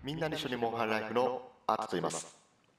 みんなで一緒にモンハンライフのアートと言います。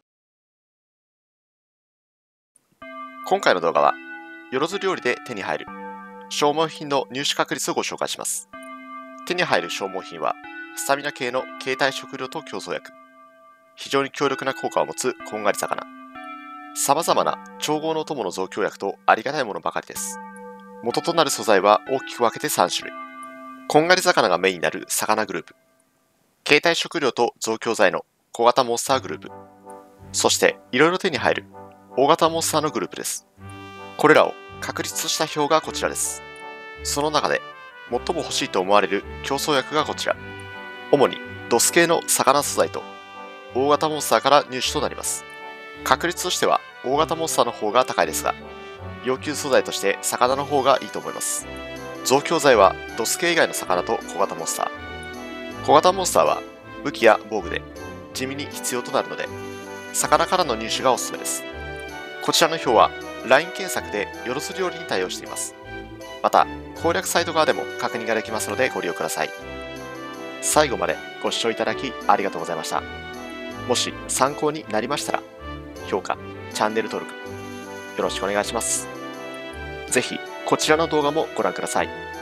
今回の動画は、よろず料理で手に入る消耗品の入手確率をご紹介します。手に入る消耗品は、スタミナ系の携帯食料と競争薬、非常に強力な効果を持つこんがり魚、様々な調合の友の増強薬とありがたいものばかりです。元となる素材は大きく分けて3種類。こんがり魚がメインになる魚グループ、携帯食料と増強剤の小型モンスターグループ、そしていろいろ手に入る大型モンスターのグループです。これらを確立した表がこちらです。その中で最も欲しいと思われる競争薬がこちら。主にドス系の魚素材と大型モンスターから入手となります。確率としては大型モンスターの方が高いですが、要求素材として魚の方がいいと思います。増強剤はドス系以外の魚と小型モンスター。小型モンスターは武器や防具で地味に必要となるので、魚からの入手がおすすめです。こちらの表は LINE 検索でよろず料理に対応しています。また、攻略サイト側でも確認ができますのでご利用ください。最後までご視聴いただきありがとうございました。もし参考になりましたら、評価、チャンネル登録、よろしくお願いします。ぜひ、こちらの動画もご覧ください。